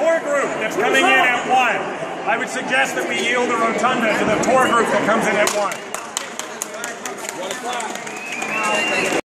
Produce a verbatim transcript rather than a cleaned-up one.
tour group that's coming in at one. I would suggest that we yield the rotunda to the tour group that comes in at one.